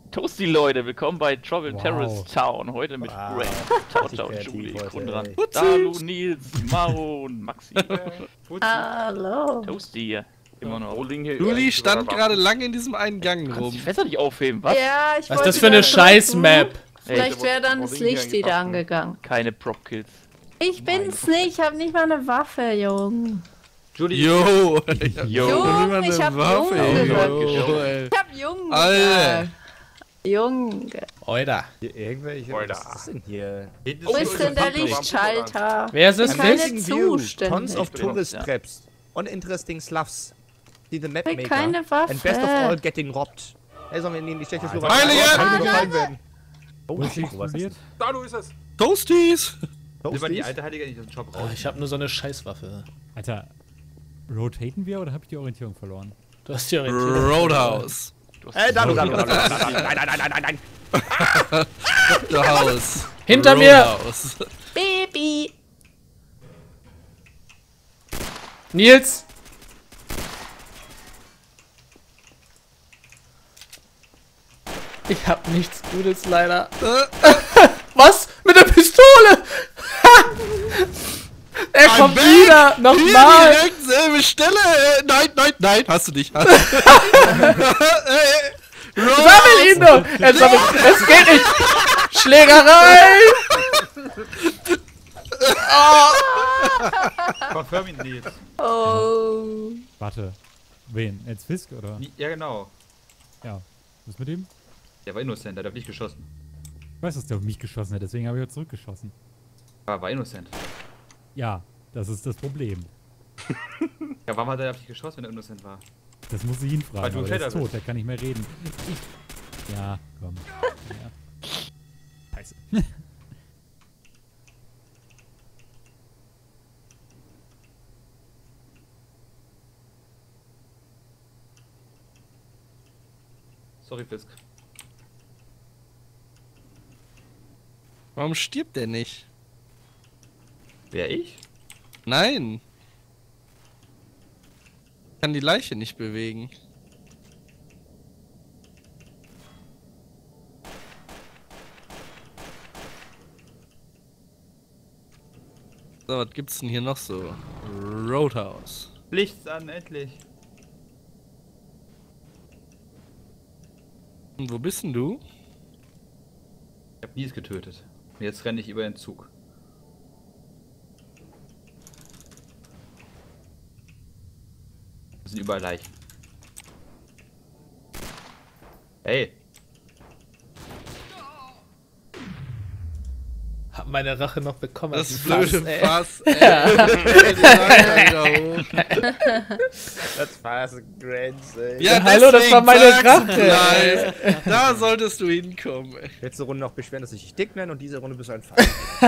Toasty Leute, willkommen bei Trouble Wow. Terrorist Town. Heute mit Ray, Ciao, Julie, Grundran, ey. Dalu, Nils, Maro und Maxi. Hallo. Toasty hier. Immer noch. Juli stand gerade lange in diesem einen Gang Kannst rum. die Fässer nicht aufheben, was? Ja, ich Was wollte ist das für eine da Scheiß-Map? Vielleicht wäre dann das Licht wieder angegangen. Keine Prop-Kills. Ich bin's nicht, ich hab nicht mal eine Waffe, Jung. Julie. Yo! Jung, ich hab Jung gesagt. Ey. Ich hab Jung Alter. gesagt. Jung. Oida. Hier irgendwelche. Was ist denn hier? Wo ist denn der Lichtschalter? Wer ist es? Ich kann Fizz? nicht Tons zuständig. of tourist Ja. traps. Uninteresting sloughs. See the map Ich maker. keine Waffe. And best of all, getting robbed. Ey, sollen wir in die Tschechoslowakei? Heilige! Kann überfallen werden. Wo ist explodiert? Da, du ist es! Toasties! Will man die alte Heilige nicht aus dem Job Oh, raus? ich habe nur so eine Scheißwaffe. Alter, rotaten wir oder habe ich die Orientierung verloren? Du hast die Orientierung. Roadhouse. Ey, da, nein. The House. Hinter mir! Roadhouse. Baby. Nils! Ich hab nichts Gutes leider. Was? Mit der Pistole? Er kommt wieder! Hier Nochmal! direkt selbe Stelle. Nein, hast du nicht. Sammel ihn doch! Er sammelt. Es geht nicht! Schlägerei! Confirm ihn nicht. Oh. Warte. Wen? Jetzt Fisk oder? Ja, genau. Ja. Was mit ihm? Der war innocent, der hat auf dich geschossen. Ich weiß, dass der auf mich geschossen hat, deswegen habe ich auch zurückgeschossen. War innocent. Ja, das ist das Problem. Ja, warum hat er auf dich geschossen, wenn er innocent war? Das muss ich ihn Weil fragen, du aber der ist Täter tot, bist. der kann nicht mehr reden. Ja, komm. Ja. Scheiße. Sorry, Fisk. Warum stirbt der nicht? Wer, ich? Nein. Ich kann die Leiche nicht bewegen. So, was gibt's denn hier noch so? Roadhouse. Licht an, endlich. Und wo bist denn du? Ich hab Nies getötet. Und jetzt renne ich über den Zug. Das sind überall Leichen. Hey, Hab meine Rache noch bekommen. Das ist blöde ey. Fass, ey. Die Leiter wieder hoch. Das war's, Grants, ey. Ja, Hallo, das war meine deswegen sag's Rache. gleich. Da solltest du hinkommen, ey. Letzte Runde noch beschweren, dass ich dich dick nenne und diese Runde bist du ein Fall.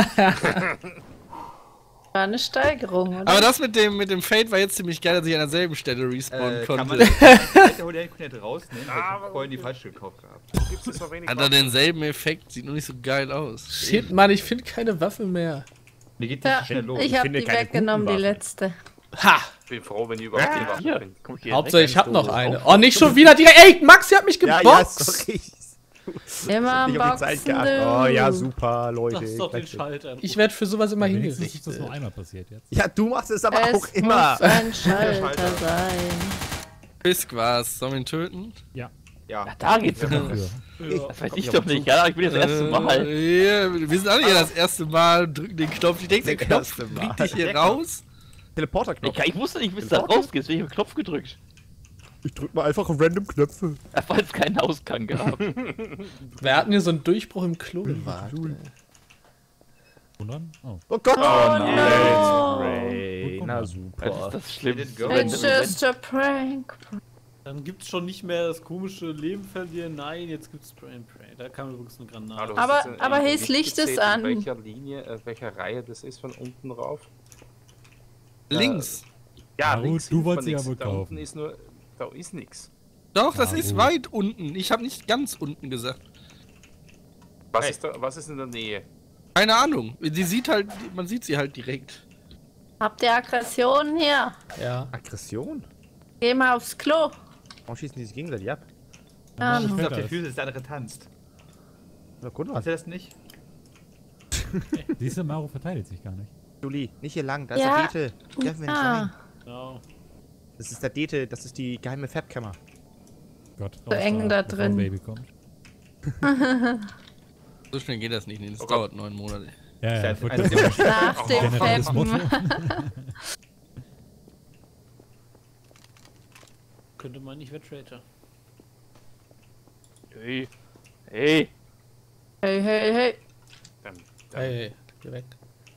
War eine Steigerung, oder? Aber das mit dem Fade war jetzt ziemlich geil, dass ich an derselben Stelle respawnen kann man konnte. die Holiday rausnehmen? Weil ich hab vorhin die falsche gekauft gehabt. Hat er denselben Effekt, sieht nur nicht so geil aus. Shit, Mann, ich finde keine Waffe mehr. Mir geht nicht Ja, so schnell los. ich hab finde die keine weggenommen, die guten Waffen. letzte. Ha! Ich bin froh, wenn ich überhaupt die Waffe Hier, bin. komm ich hier Hauptsache, ich direkt. hab noch eine. Oh, nicht schon wieder direkt. Ey, Maxi hat mich geboxt! sorry. Immer am Ich hab die Zeit Boxen, geachtet. du. Oh ja, super, Leute. Lass doch den Gleich- Schalter. Ich werde für sowas immer Wenigstens ist das hingerichtet. nur einmal passiert jetzt. Ja, du machst es aber Es auch immer. muss ein Schalter sein. Fisk war's. Sollen wir ihn töten? Ja. Ja. Da geht's immer. Dafür. Das weiß ich doch nicht. Ja, ich bin das erste Mal. Ja, wir sind alle hier das erste Mal, drücken den Knopf. Ich denke, der Das Knopf erste Mal. bringt dich hier raus. Teleporterknopf. Ich wusste nicht, bis da rausgeht. Deswegen hab ich den Knopf gedrückt. Ich drück mal einfach auf random Knöpfe. Weil es keinen Ausgang gab. Wer hat denn hier so einen Durchbruch im Klo gewagt? Wundern? Oh. Oh Gott. Oh no! Ray. Na Das super. ist das Schlimmste. It's just a prank. Dann gibt's schon nicht mehr das komische Leben verlieren. Nein, jetzt gibt's Spray and Pray. Da kam übrigens eine Granate. Hallo, Aber- hast du jetzt aber eigentlich his Licht ist gezählt, an. in welcher Linie, welcher Reihe das ist von unten rauf? Links. Ja, Na gut, links du hilft wolltest mir ja nix. wohl Da kaufen. unten ist nur, da ist nix. Doch, das Ja, ist gut. weit unten. Ich habe nicht ganz unten gesagt. Was Hey. ist da, was ist in der Nähe? Keine Ahnung. Sie sieht halt, man sieht sie halt direkt. Habt ihr Aggressionen hier? Ja. Aggression? Geh mal aufs Klo. Warum schießen die sich gegenseitig ab? Ah, Und no. Der auf dann die Füße, der andere tanzt. Na gut, Hast du das nicht? Siehst du, Maro verteidigt sich gar nicht. Julie, nicht hier lang, da Ja. ist der Dete. Dürfen wir nicht Ah, rein. Genau. Das ist der Dete, das ist die geheime Fabkammer. Gott, So eng da bevor drin. ein Baby kommt. So schnell geht das nicht. Das Oh Gott. dauert 9 Monate. Ja, ja, Das ich ist wollte eine gerade sagen, nach dem generelles Motto. Fappen. Könnte man nicht wettrater. Hey. Hey. Hey, hey, hey. Hey, geh weg.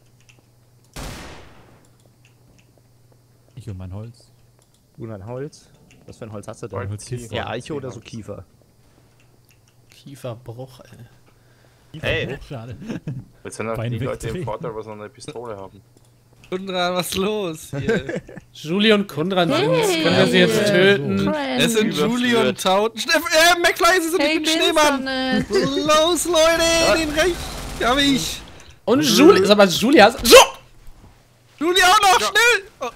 Ich und mein Holz. Du ein Holz. Was für ein Holz hast du Ein denn? Holzkiste. Ja, Eiche oder so Kiefer? Kieferbruch, ey. Hey, Schade. Jetzt sind auch Bein die Leute wegdrehen. im Vorteil, was noch eine Pistole haben. Kundran, was ist los hier? Julie und Kundran Hey. sind's. Können wir sie jetzt Hey. töten? Es sind Überführt. Julie und Tauten. McFly ist Hey, mit dem Schneemann. Vincent. Los, Leute, den Recht hab ich. Und Julie, sag mal, Julie hast... Julie auch noch, schnell. Oh.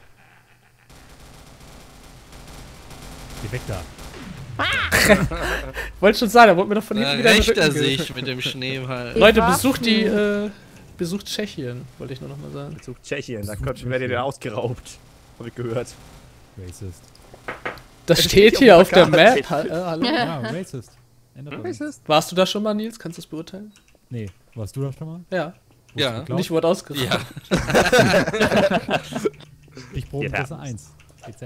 Geh weg da. Wollte schon sagen, da wurde mir doch von Da hinten wieder in den rächt er Rücken ge- sich mit dem Schneeball. Leute, Waffen. besucht Tschechien, wollte ich nur noch mal sagen. Besucht Tschechien, da werdet ihr ausgeraubt. Hab ich gehört. Racist. Das steht hier auf der Plakat. Map. Hallo? Ja, Racist. Ändert doch nichts. Warst du da schon mal, Nils? Kannst du das beurteilen? Nee, warst du da schon mal? Ja. Ja. geklaut? Und ich wurde ausgeraubt. Ja. Ich probe Geht das ab. 1. TZ.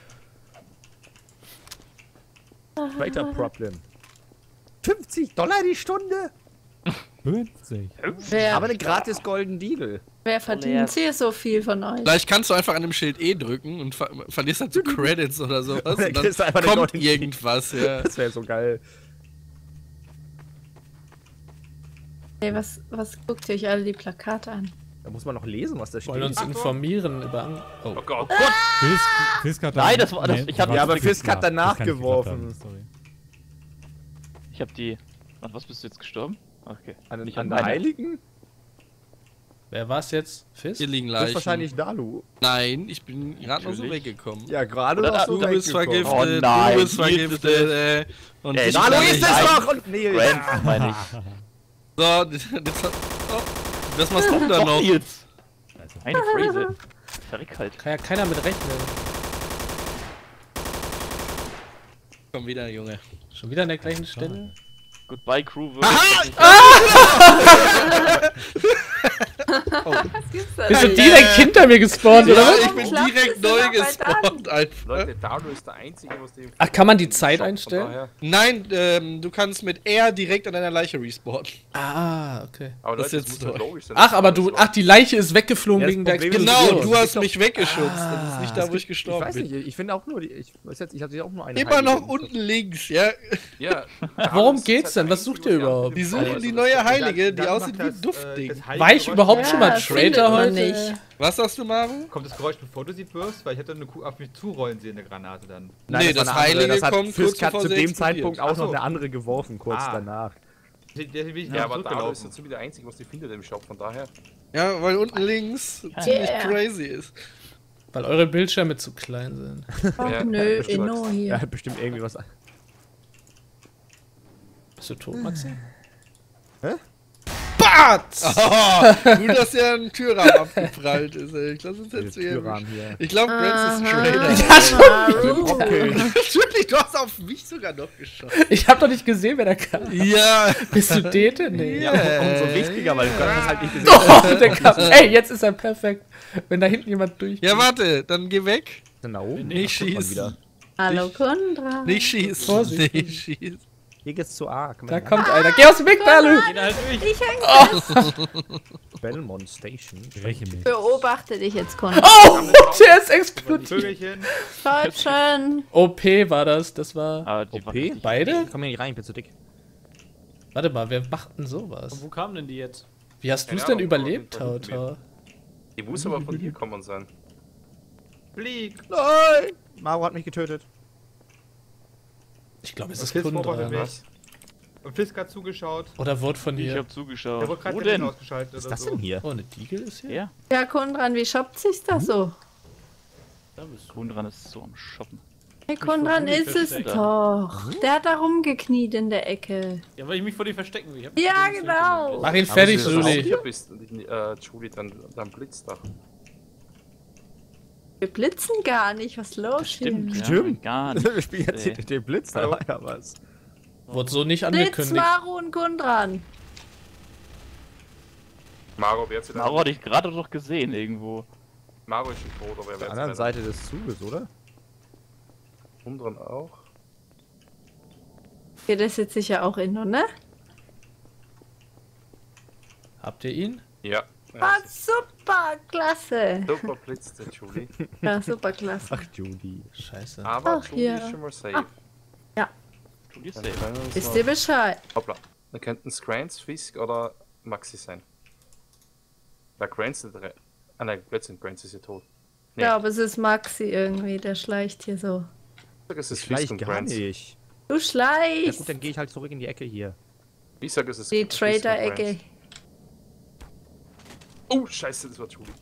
Greater Problem. $50 die Stunde? 50. Wer, Aber eine gratis Golden Deagle. wer verdient hier so viel von euch? Vielleicht kannst du einfach an dem Schild E drücken und verlierst halt so Credits oder sowas. Dann Und dann kriegst du einfach eine kommt Golden irgendwas, ja. Das wäre so geil. Hey, was guckt ihr euch alle die Plakate an? Da muss man noch lesen, was da Wir wollen uns steht. informieren über... Oh Gott. Fisk hat Nein, das war- das- ich hab- warte, Ja, aber das Fisk ist hat danach das kann ich nicht geworfen. haben, sorry. Ich hab die. An was bist du jetzt gestorben? Okay. An, Nicht an an der meiner. Heiligen? Wer war's jetzt? Fisk? Hier liegen Das ist Leichen. wahrscheinlich Dalu. Nein, ich bin gerade noch so Natürlich. weggekommen. Ja, gerade Oder noch Du so bist weggekommen. vergiftet, Oh nein, du bist Nils vergiftet, Und Ey, ich Dalu kann ist nicht- es Nein. doch! Und nee, Brand, meine ich. So, oh, was machst du denn da Doch, noch? Nils. Eine Phrase. Verrick halt. Kann ja keiner mit rechnen. Komm wieder, Junge. Schon wieder an der gleichen Stelle? Goodbye, Crew. Was gibt's da? Bist du direkt hinter mir gespawnt, oder Ja, was? ich bin klappt direkt es neu denn aber gespawnt einfach. Leute, Dalu ist der Einzige, was die... Ach, kann man die Zeit Shop, von einstellen? daher- Nein, du kannst mit R direkt an deiner Leiche respawnen. Ah, okay. Aber Das Leute, ist das jetzt muss ja neu. logisch sein. Ach, aber du, ach, die Leiche ist weggeflogen Ja, das wegen der Problem ist, Explosion. Genau, du hast doch- mich weggeschubst. Das ist nicht da, wo ich Ich gestorben weiß bin. nicht, ich finde auch nur, ich weiß jetzt, ich hatte auch nur eine Immer noch Heilige. unten links, ja. Ja. Worum das ist geht's halt denn? Was der sucht Einzige, ihr was überhaupt? Die andere suchen die so- neue Heilige, die Dann aussieht macht wie das, Duftding. das heilige War ich Geräusch, überhaupt schon mal Ja, Traitor findet man heute? nicht. Was sagst du, Maru? Kommt das Geräusch, bevor du sie wirfst? Weil ich hätte eine Kuh auf mich zurollen sehen, eine Granate dann. Nein, Nee, war das eine andere. Heilige Das hat kommt Fisk kurz hat bevor zu sie dem explodiert. Zeitpunkt auch Ach so. noch eine andere geworfen, kurz Ah. danach. Deswegen bin ich Ja, nicht aber Dalu ist zurückgelaufen. dazu wieder der Einzige, was die findet im Shop, von daher. Ja, weil unten links ziemlich Yeah. crazy ist. Weil eure Bildschirme zu klein sind. Ach Ja, nö, bestimmt. Inno Er hier. hat bestimmt irgendwie was. Bist du tot, Maxi? Batz! Oh, gut, dass ja ein Türrahmen abgeprallt ist, ey. Ich glaube, sonst hättest du Türrahmen hier. Ich glaube, Grants ist Aha. Trader. Okay. Natürlich, du hast auf mich sogar noch geschossen. Ich hab doch nicht gesehen, wer da kam. Ja. Bist du Dete? Nee. Ja, aber umso wichtiger, weil du kannst das halt nicht gesehen. Oh, der kam. Ey, jetzt ist er perfekt. Wenn da hinten jemand durch. Ja, warte, dann geh weg. Genau. Nicht schießen. Hallo Kundra. Nicht schießen. Vorsicht. Nicht schießen. Hier geht's zu A. Kann Da man kommt einer. Geh aus dem Weg, Berlu! Geh da halt durch. Ich häng Belmont Station. Räche mich. beobachte dich jetzt, Kundra. Oh, der ist explodiert. Vögelchen. Deutschen. OP war das. Das war. Aber die OP? Beide? Komm hier nicht rein, ich bin zu dick. Warte mal, wer macht denn sowas? Wo kamen denn die jetzt? Wie hast du Keine es denn Ahnung, überlebt, aber auf jeden Tauta? Die muss aber von dir kommen sein. Flieg. Nein! Maro hat mich getötet. Ich glaube, es Was ist willst du Kundra. vorher Was? Und Fisk hat zugeschaut. Oder wurde von Ich dir. hab zugeschaut. Der wurde gerade Wo den denn? ausgeschaltet Was ist oder das so. denn hier? Oh, eine Diegel ist hier? Ja, Ja, Kundran, wie shoppt sich's da so? Grün dran ist so am Shoppen. Hey, Konran ist es doch. Der hat da rumgekniet in der Ecke. Ja, weil ich mich vor dir verstecken will. Ja, genau. Mach ihn fertig, Wenn du Julie. hier bist, Julie, dann blitzt da. Wir blitzen gar nicht. Was ist los Stimmt, hier? ja, Stimmt. gar nicht. Wir spielen jetzt ey. den Blitz, da war ja was. Wurde so nicht Blitz, angekündigt. Maru und Konran. Maro, wer hat sie Maro hatte ich gerade doch gesehen irgendwo. Maro ist schon tot, aber wer Auf der wird anderen Seite des Zuges, oder? Dran auch. Geht das jetzt sicher auch in, ne? Habt ihr ihn? Ja. Ah, super, klasse. Super blitzt der Julie. Ja, super, klasse. Ach, Judy. Scheiße. Aber Ach, Julie ja. ist schon mal safe. Julie ist Dann safe. können wir uns Wisst noch- ihr Bescheid? Hoppla. Da könnten Scrants, Fisk oder Maxi sein. Da Grants sind drei. Ah nein, plötzlich Grants ist ja tot. Ich glaube, es ist Maxi irgendwie, der schleicht hier so. Ich sag, es ist Fisk Vielleicht und gar Grants. nicht. Du Ja schleichst. gut, dann gehe ich halt zurück in die Ecke hier. Ich sag, es ist Die Fisk und Trader-Ecke. Grants. Oh, scheiße, das war Julie.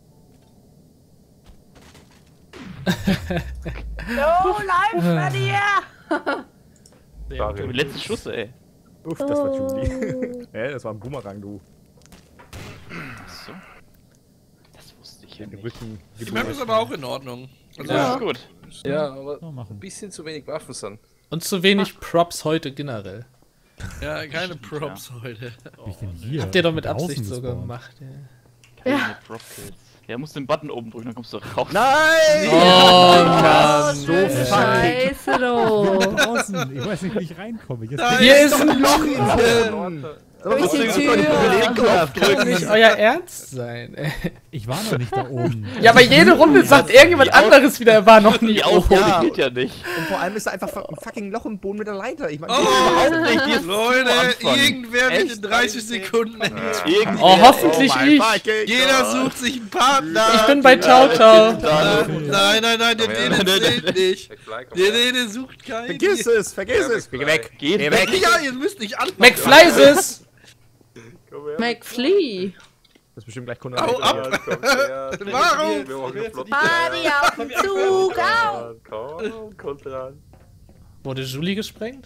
Oh, live bei dir! Dario. Letzte Schuss, ey. Uff, das war Judy. Ja, das war ein Boomerang, du. Achso. Das wusste ich ja Den nicht. Rücken. Die Map ist aber auch in Ordnung. Also, Ja, ist gut. Ja, aber So ein machen. bisschen zu wenig Waffen sind. Und zu wenig Props heute generell. Ja, keine Stimmt, Props heute. Ich bin hier. Habt ihr doch mit draußen Absicht so gespawnt. gemacht. Ja. Keine Drop-Kills. Ja, musst den Button oben drücken, dann kommst du raus. Nein! Oh, Mann. so Scheiße, du. Draußen. Ich weiß nicht, wie ich reinkomme. Jetzt Hier ist ein Loch in Durch die Tür. Kann nicht euer Ernst sein, ey. Ich war noch nicht da oben. Ja, aber jede Runde sagt irgendjemand anderes wieder, er war noch nie Die oben. Aufgabe Ja. geht ja nicht. Und vor allem ist da einfach ein fucking Loch im Boden mit der Leiter. Ich meine, Oh, nicht, die ist Leute, Anfang. irgendwer wird in Echt? 30 Sekunden. Irgendwie. Oh, hoffentlich ich. Jeder sucht sich einen Partner. Ich bin bei Tautau. Nein, nein, nein, der Dene zählt nicht. McFly, komm Der her. Dene sucht keinen. Vergiss es, vergiss Ja, es. Geh weg. Geht Geh weg. weg. Ja, ihr müsst nicht anfangen. McFlysis! Komm her. McFlea. Das ist bestimmt gleich Kunde. Hau ab! Komm her. Warum? Wir machen eine flotte Party auf dem Zug, au! Komm, kommt dran. Wurde Julie gesprengt?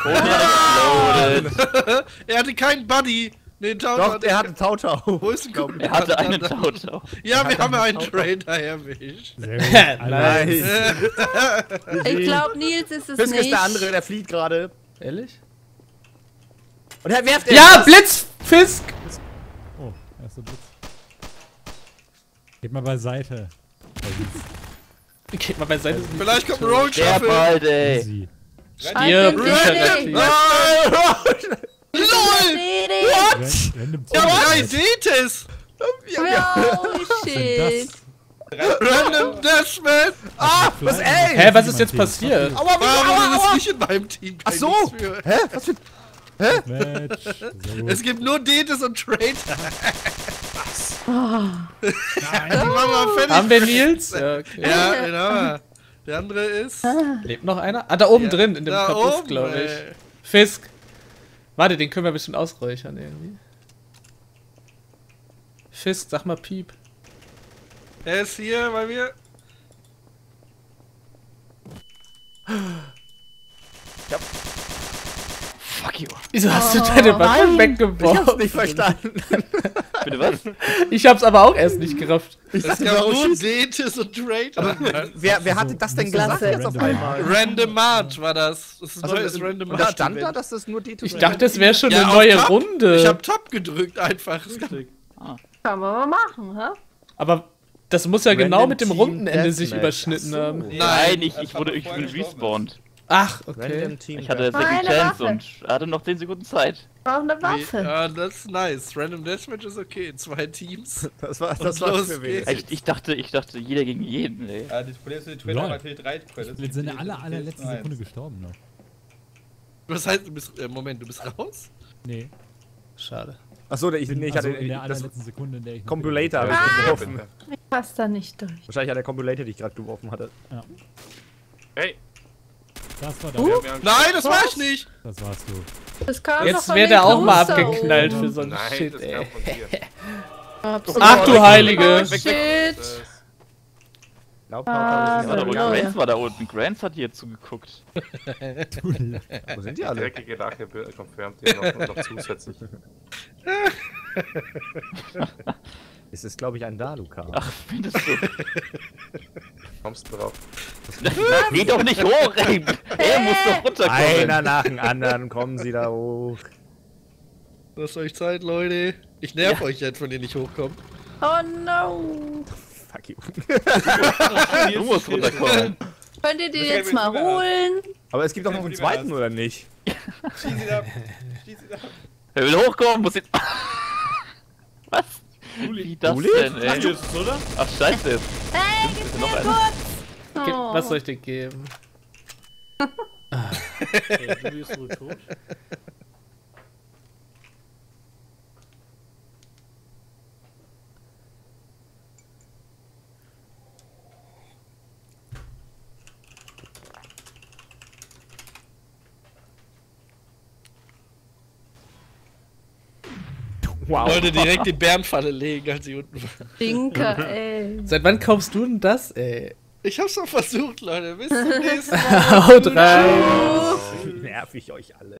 Er hatte keinen Buddy. Nee, Doch, der hatte Tautau. Wo ist ein Kumpel? Er hatte einen Tautau. Ja, wir haben einen Trader erwischt. Sehr gut. Nice. Ich glaube, Nils ist es Fisk nicht. ist der andere, der flieht gerade. Ehrlich? Und er werft Ja, Blitzfisk! Oh, erster Blitz. Geht mal beiseite. Geht mal beiseite. Vielleicht kommt ein Roll Der Shuffle. bald, ey. Easy. Stirb, Halt den Bücherretti. LOL! Random Ja, Team. 3D-Tes! Holy Was shit. ist Random Deathmatch! Ah, was, ey? Hä, was ist jetzt passiert? Aua, Warum ist es nicht in meinem Team? Ach so. Hä? Was für... das? Match. Sehr gut. Es gibt nur Detes und Trader. Nein. Die machen wir fertig. Haben wir Nils? Ja, okay. Ja, den haben wir. Der andere ist. Lebt noch einer? Ah, da oben Ja, drin, in dem da Kapuff, oben, glaube ich. ey. Fisk. Warte, den können wir bestimmt ausräuchern irgendwie. Fisk, sag mal Piep. Er ist hier bei mir. Fuck you. Wieso hast du deine Waffe Ich hab's weggeworfen? nicht verstanden. Bitte was? Ich hab's aber auch erst nicht gerafft. Ich Es dachte, gab warum nur schießt... Detes und Trader. Wer hatte das denn gesagt Klasse. jetzt auf einmal? Random March war das. Das ist ein Also, neues Random und da March. stand da, Event. dass das nur D2 Ich dachte, es wäre schon Ja, eine auf neue Tab. Runde. Ich hab Tab gedrückt einfach. Kann man mal machen, hä? Aber das muss ja genau Random mit dem Team Rundenende sich Deathmatch. überschnitten Ach so. haben. Nein, ich bin respawned. Ach, okay. Random Team. Ich hatte Meine Second Chance Waffe. und hatte noch 10 Sekunden Zeit. Brauch eine Waffe. Ja, das ist nice. Random Deathmatch ist okay. 2 Teams. Das war Und für los wen? geht's. Ich dachte, jeder gegen jeden, ey. Ja, das Problem ist, die Lol. Trader natürlich 3 Credits. Wir sind in der allerletzten Nein. Sekunde gestorben noch. Was heißt, du bist. Moment, du bist raus? Nee. Schade. Achso, ich Also hatte in der das allerletzten Sekunde, in der ich noch Compulator habe gelebt ich Ah. geworfen. Ich pass da nicht durch. Wahrscheinlich hat der Compulator dich gerade geworfen hatte. Hey, habe. Das war wir haben Nein, das war ich nicht! Das warst du. Das kam doch Jetzt von wird den er auch mal Kloster abgeknallt oben. für so einen Nein, Shit, das ey. kam von dir. Absolut. Ach du Heilige. Oh, shit. Warte, aber Grants war da unten. Grants hat hier zugeguckt. Wo sind die alle? Dreckige Lache confirmed die noch zusätzlich. Es ist, glaube ich, ein Daluka. Ach, findest du? Kommst du drauf? Geh doch nicht hoch, ey! Er muss doch runterkommen. Einer nach dem anderen kommen sie da hoch. Lasst euch Zeit, Leute. Ich nerv euch jetzt, wenn ihr nicht hochkommt. Oh no! Fuck you. Du musst runterkommen. Könnt ihr die jetzt mal holen? Aber es gibt doch noch einen zweiten, oder nicht? Schieß ihn ab. Schieß ihn ab. Er will hochkommen, muss jetzt... Was? Wie das denn, ey? Jetzt, oder? Ach, scheiße jetzt. Hey, gib mir noch kurz! Oh. Was soll ich dir geben? Okay, du bist wohl tot. Wow. Wollte direkt die Bärenfalle legen, als sie unten war. Stinker, ey. Seit wann kaufst du denn das, ey? Ich hab's doch versucht, Leute. Bis zum nächsten Mal. Haut rein! Wie nerv ich euch alle.